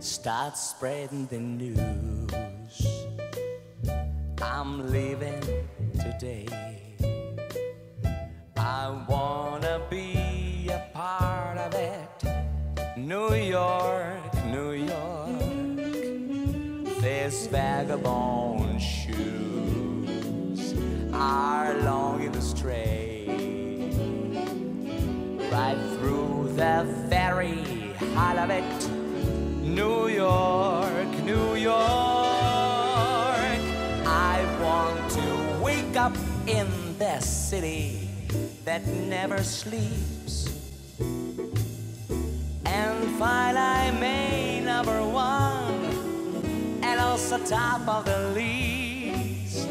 start spreading the news. I'm leaving today. I wanna be a part of it. New York, New York, these vagabond shoes are longing to stray right through the very heart of it. New York, New York, I want to wake up in the city that never sleeps and find I'm a number one and also top of the list.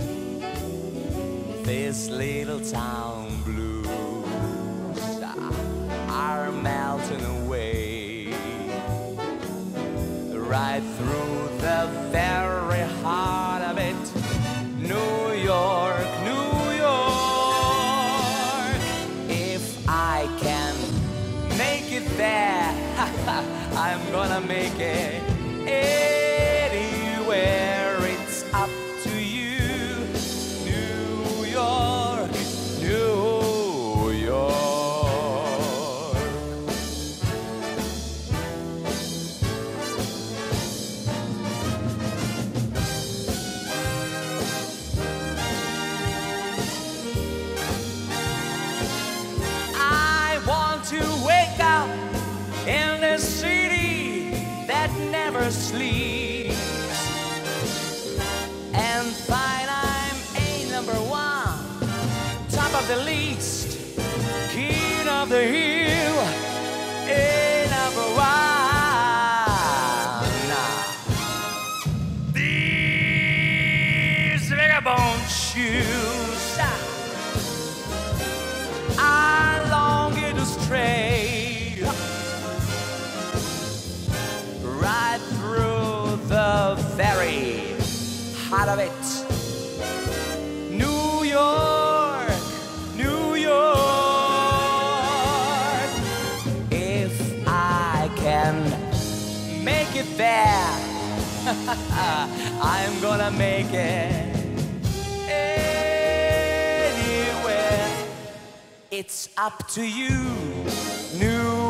This little town blues are melting away right through the very heart of it. New York, New York, if I can make it there, I'm gonna make it anywhere. It's up to you. New York, New York. To wake up in the city that never sleeps and find I'm a number one, top of the list, king of the hill, a number one. These vagabond shoes are longing to stray right through the very heart of it. New York, New York, if I can make it there, I'm gonna make it anywhere. It's up to you, New